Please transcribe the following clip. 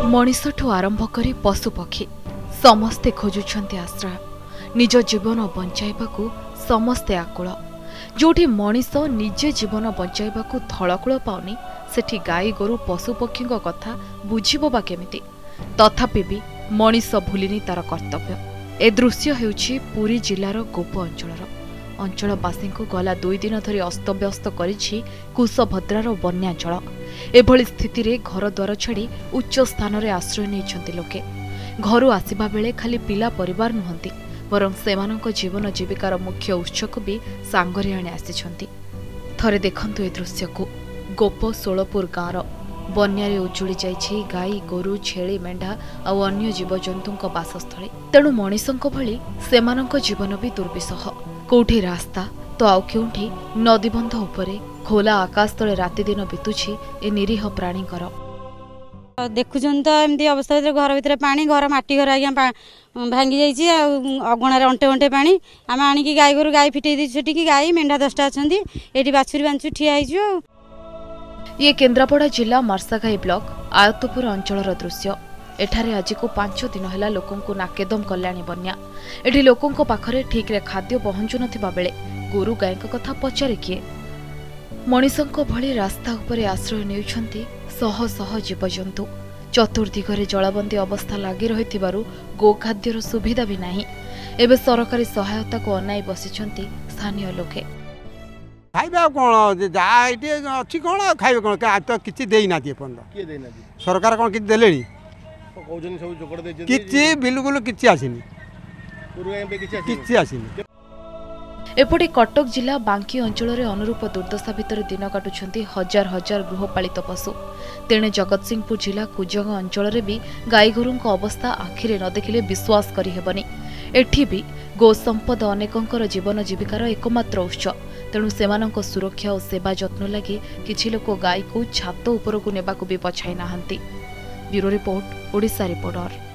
मनिषठू आरंभ करी पशुपक्षी समस्ते खोजुछन्ति आश्रय निज जीवन बंचाइबाकू समस्ते आकुल जोठी मनिष निजे जीवन बंचाइबाकू थळकूल पाउनी सेठी गाई गोरु पशुपक्षी कथा बुझिबो बा केमिति तथापि भी मनिष भूलिनी तार कर्तव्य। ए दृश्य हेउछि पुरी जिलार गोप अंचलवासी गला 2 दिन धरी अस्तव्यस्त करिछि कुशभद्रार बन्याजल। एभली स्थिति रे घर द्वार छाड़ी उच्च स्थान रे आश्रय नेइछन्ति लोके। घरु आसिबा बेले खाली पिला परिवार नुहंती बरं सेमानक जीवन जीविकार मुख्य उत्स को भी सांगरे आने आसिछन्ति। थरे देखंतु ए दृश्य को गोप सोलपुर गाँवर बन्यारे उजुड़ी जाइछि गाई गोरु छेली मेंढा आ अन्य जीवजंतुक बासस्थली। तेणु मनिषंक भली सेमानक जीवन भी दुर्विसह। कोठी रास्ता तो आउ केउठी नदीबंध उपरे खोला आकाश तले राति दिन बितुछि ए निरीह प्राणीकर। देखुछन तो एमती अवस्था घर भितर पानी घर माटी घर आज्ञा भांगी जाइए अगणार अंटे अंटे पानी आम आणिकी गाई गोरु गाई फिटे दी गाई मेंढा 10टा अच्छी ये बाछुरी बांछु ठिया हो। ये केन्द्रापड़ा जिला मार्साघाई ब्लॉक आयतपुर अंचलर दृश्य। एठारे आज को 5 दिन है लोकंकु नाकेदम कल्याणी बन्या। एठी लोकंको पाखरे ठीक रे खाद्य पहुंचु नथिबा बेले गोरु गाय कथा पचारे किए। मनिषंको भली रास्ता उपरे आश्रय नेउछन्ति शह शह जीवजंतु। चतुर्दिगरे जलबंदी अवस्था लगी रहिथिबारु गो खाद्यर सुविधा भी नाही। एबे सरकारी सहायता को अनाई बसिछन्ति स्थानीय लोके। खाइबा कोन जा इटे अछि कोन खाइबे कोन तो किछि देई ना दिए पन के देई ना दी सरकार कोन किछि देलेनी कहउजन सब जोकड़ दे किछि बिल्कुल किछि आसिनी पुरु एबे किछि आसिनी। एपटे कटक जिला बांकी अंचल रे अनुरूप दुर्दशा भितर दिन काटुछन्ति हजार हजार गृहपालित पशु। तेणे जगतसिंहपुर जिला कुजंग अंचल रे भी गाई गोरुंक अवस्था आखिरे न देखिले विश्वास करि हेबनी। एठी भी गो संपद अनेकंकर जीवन जीविकार एकमात्र उत्स। तेणु सेमानक सुरक्षा और सेवा जत्न लगी किछि लोक गाई को छात उपरकू नेबाकू भी पछाई नाहंती। Bureau report, Odisha reporter.